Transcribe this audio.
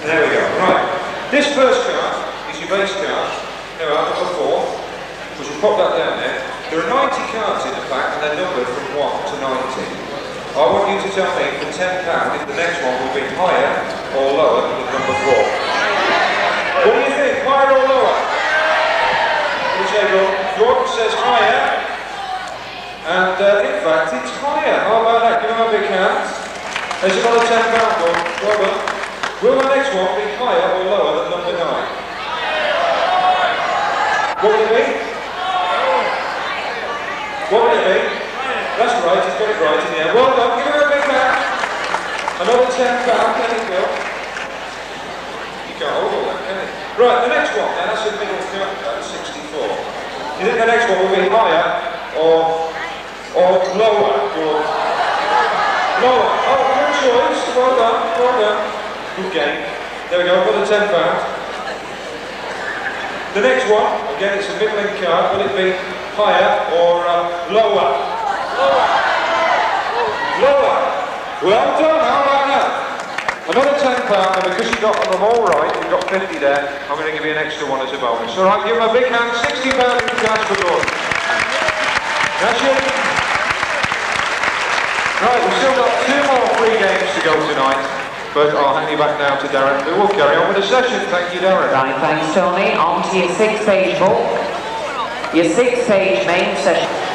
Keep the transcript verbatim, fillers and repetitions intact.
There we go. Right. This first card is your base card. There are number four. We should pop that down there. There are ninety cards in the pack and they're numbered from one to ninety. I want you to tell me for ten pounds if the next one will be higher or lower than number four. What do you think? Higher or lower? We'll say, Gordon says higher. And uh, in fact, it's higher. How about that? Give him a big hand. There's another ten pounds, Gordon. Robert. Will the next one be higher or lower than number nine? What will it be? What will it be? That's right, he's got it right in the end. Well done, give him a big hand. Another ten pounds, there you go. You can't hold all that, can you? Right, the next one, now that's a middle cut, that's sixty-four. You think the next one will be higher or, or lower? Or lower. Oh, good choice. Well done, well done. Good game. There we go, for the ten pounds. The next one, again it's a middling card, will it be higher or uh, lower? Lower. Lower. Well done, how about that? Another ten pounds, and because you got them all right, you've got fifty there, I'm going to give you an extra one as a bonus. Alright, give him a big hand, sixty pounds in cash for Gordon. That's it. Right, we've still got two more free games to go tonight. But I'll hand you back now to Darren, who will carry on with the session. Thank you, Darren. Right, thanks, Tony. On to your six-page book. Your six-page main session.